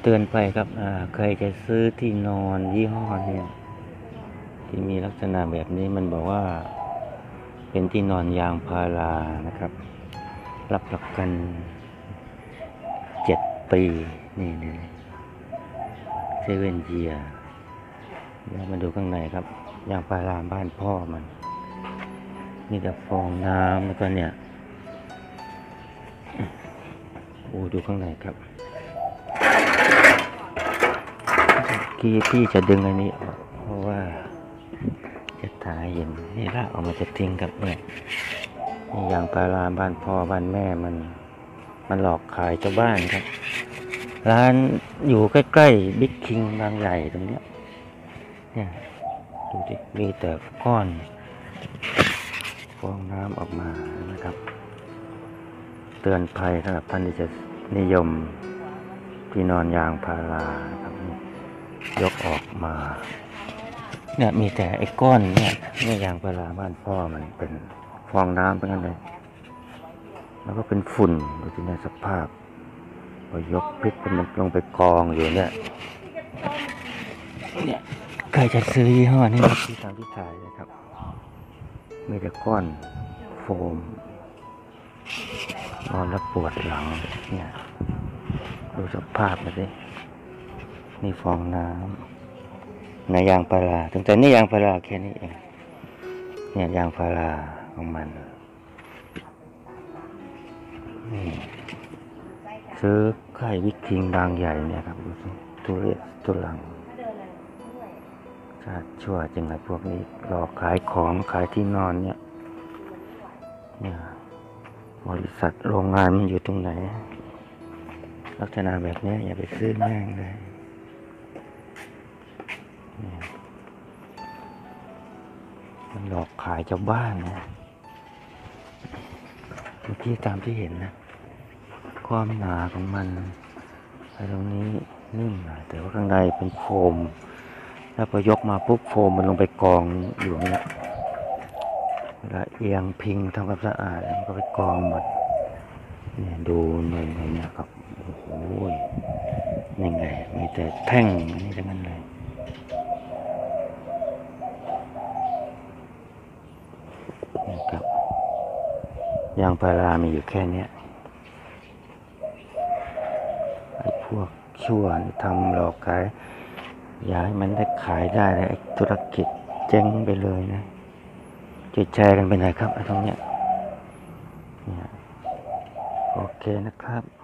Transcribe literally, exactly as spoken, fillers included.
เตือนไปครับใครจะซื้อที่นอนยี่ห้อเนี่ยที่มีลักษณะแบบนี้มันบอกว่าเป็นที่นอนยางพารานะครับรับประกันเจ็ดปีนี่นี่เซเว่นเยียเดี๋ยวมาดูข้างในครับยางพาราบ้านพ่อมันมีแต่ฟองน้ำแล้วก็เนี่ยโอ้ดูข้างในครับที่พี่จะดึงอันนี้ออกเพราะว่าจะถ่ายเห็นนี่ลากออกมาจะทิ้งครับเนี่ยนี่ยางพาราบ้านพ่อบ้านแม่มันมันหลอกขายชาวบ้านครับร้านอยู่ใกล้ๆบิ๊กคิงบางใหญ่ตรงเนี้ยเนี่ยดูดิมีแต่ก้อนฟองน้ำออกมานะครับเตือนภัยสำหรับท่านที่จะนิยมที่นอนยางพาราครับยกออกมาเนี่ยมีแต่ไอ้ก้อนเนี่ยเนี่ยยางพาราบ้านพ่อมันเป็นฟองน้ำเป็นกันเลยแล้วก็เป็นฝุ่นดูที่ในสภาพพอยกพลิกมันลงไปกองอยู่เนี่ยเนี่ยใครจะซื้อยี่ห้อนี้ที่ตามที่ถ่ายนะครับมีแต่ก้อนโฟมนอนแล้วปวดหลังเนี่ยดูสภาพมาสินี่ฟองน้ำในยางพาราตั้งแต่นี่ยางพาราแค่นี้เองเนี่ยยางพาราของมันนี่ซื้อไข่วิกคิงบางใหญ่เนี่ยครับดูสิทุเรศทุลังชาติชั่วจริงไอ้พวกนี้หลอกขายของขายที่นอนเนี่ยเนี่ยบริษัทโรงงานมันอยู่ตรงไหนลักษณะแบบนี้อย่าไปซื้อแม่งเลยมันหลอกขายชาวบ้านนะที่ตามที่เห็นนะความหนาของมันไอ้ตรงนี้นิ่มนะแต่ว่าข้างในเป็นโฟมแล้วพอยกมาปุ๊บโฟมมันลงไปกองอยู่เนี่ยเวลาเอียงพิงทำความสะอาดมันก็ไปกองหมดเนี่ยดูหน่อยหน่อยเนี่ยครับโอ้โหนี่ไงมีแต่แท่งอันนี้ทั้งนั้นเลยนี่ครับยางพารามีอยู่แค่นี้ไอ้พวกชั่วทำหลอกขายอย่าให้มันได้ขายได้เลยไอ้ธุรกิจเจ๊งไปเลยนะจะแชร์กันไปไหนครับไอ้ตรงเนี้ยเนี่ยโอเคนะครับ